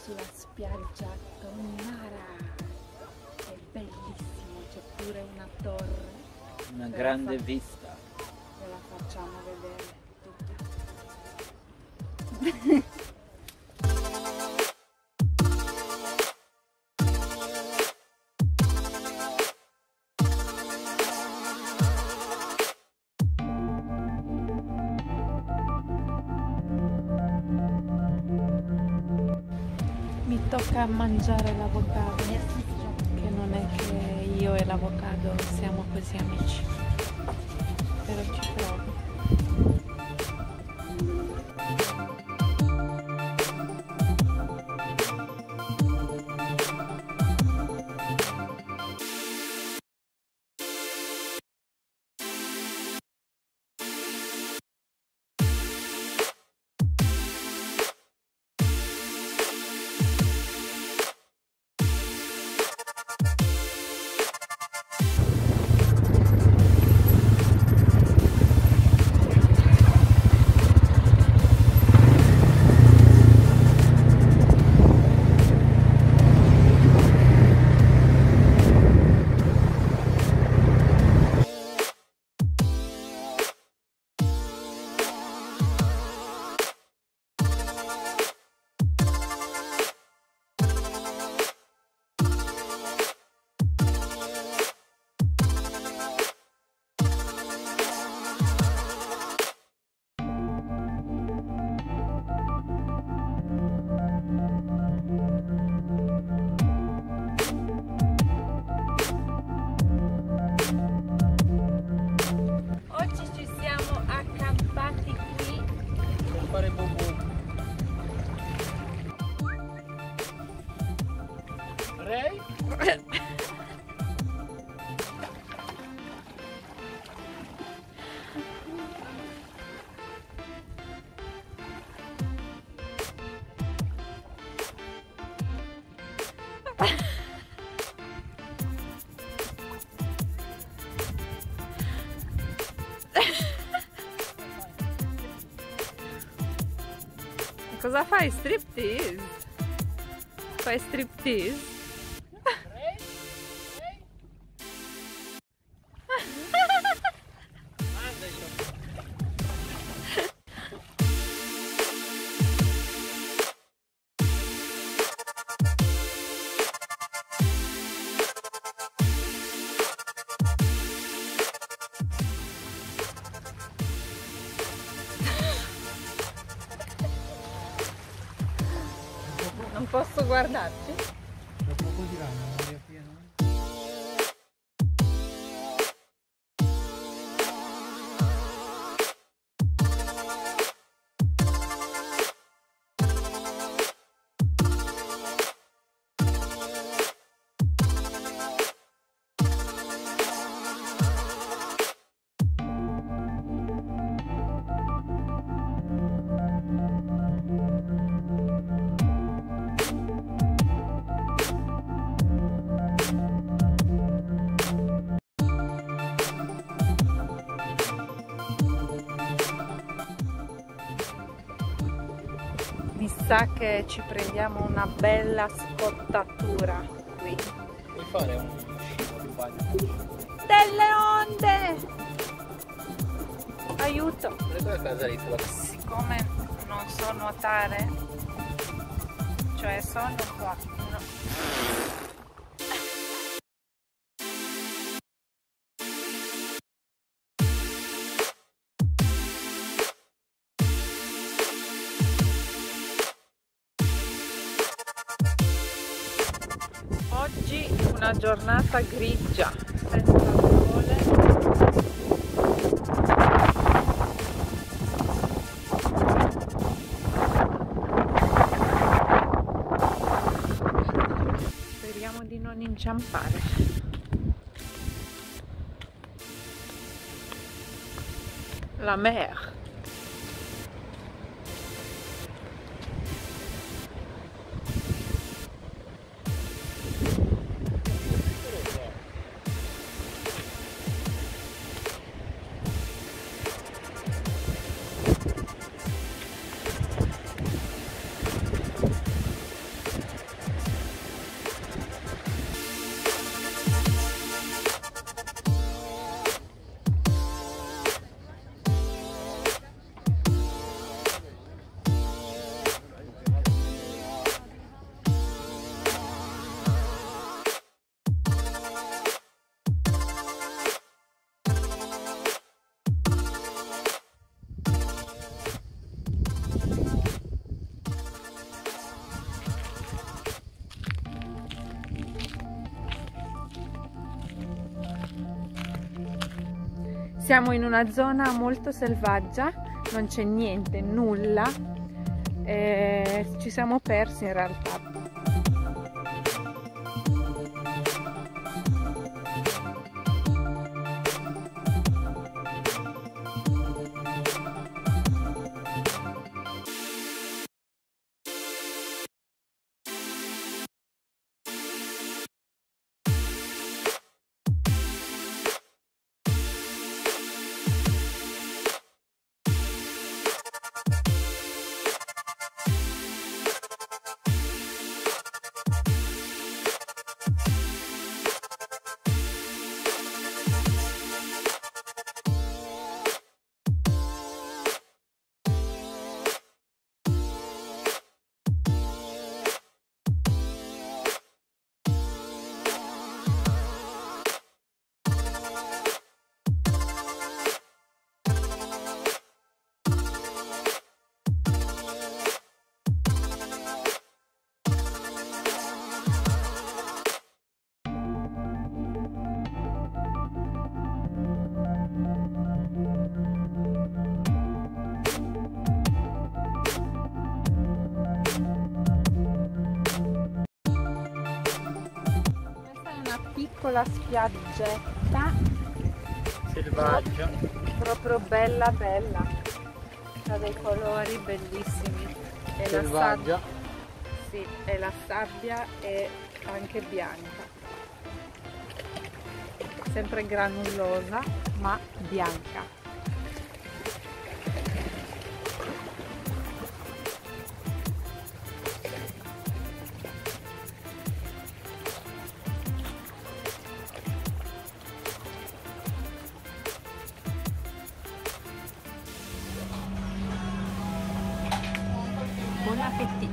sulla spiaggia Tonnara, è bellissimo, c'è pure una torre. Una grande vista. Ve la facciamo vedere tutta. Mi tocca mangiare l'avocado, che non è che io e l'avocado siamo così amici, però ci provo. Cosa fai? Striptease? Fai striptease? Non posso guardarti? Dopo così vanno, pieno. Mi sa che ci prendiamo una bella scottatura qui. Puoi fare un scivolo di bagno? Delle onde! Aiuto! Siccome non so nuotare, cioè sono qua. No. Oggi una giornata grigia, senza sole. Speriamo di non inciampare. La mer. Siamo in una zona molto selvaggia, non c'è niente, nulla, ci siamo persi in realtà. Piccola spiaggetta Selvaggia. proprio bella bella, ha dei colori bellissimi e Selvaggia. sì, e la sabbia è anche bianca, sempre granulosa ma bianca. Buon appetito!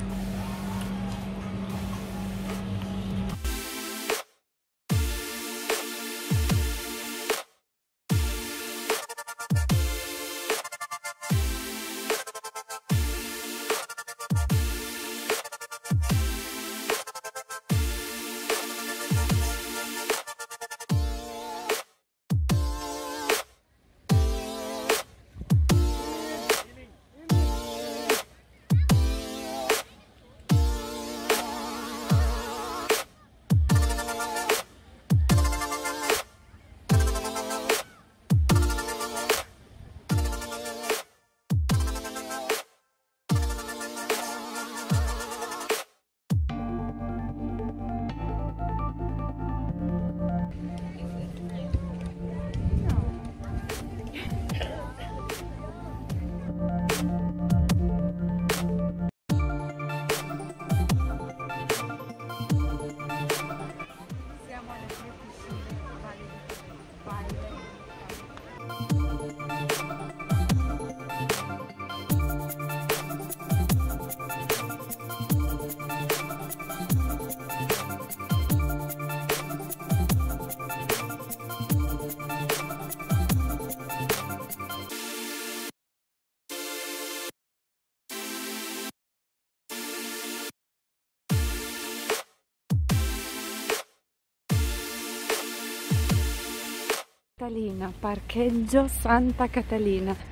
Catalina, parcheggio Santa Catalina.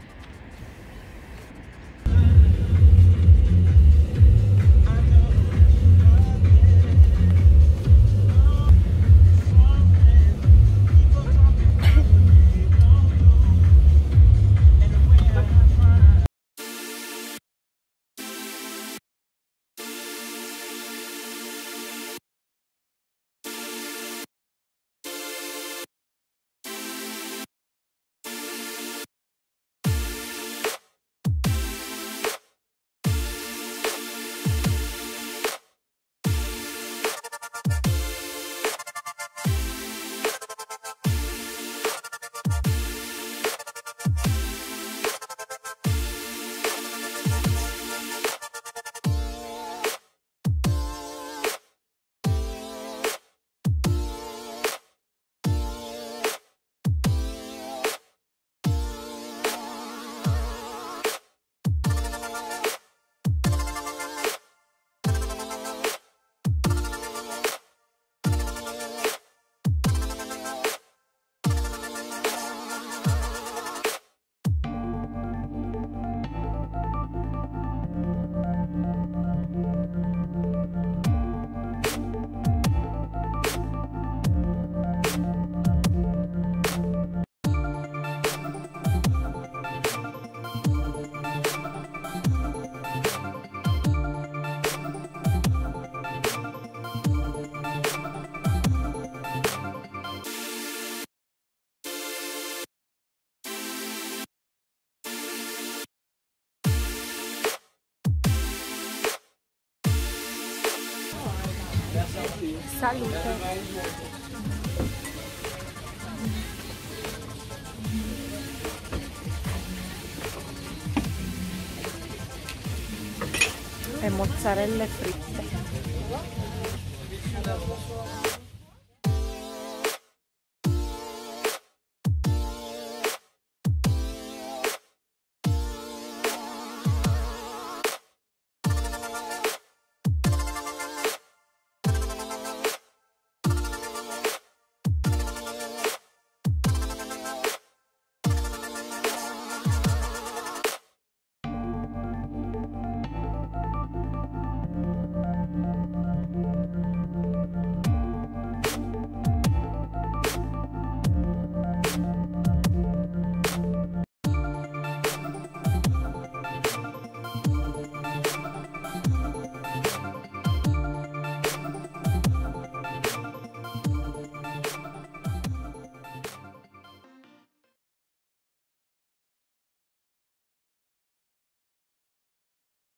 Salute. E mozzarelle fritte.